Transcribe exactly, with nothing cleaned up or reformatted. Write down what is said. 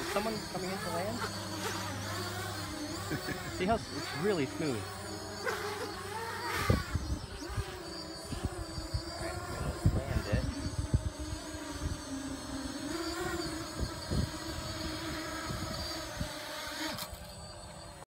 someone coming into land? See how s- it's really smooth.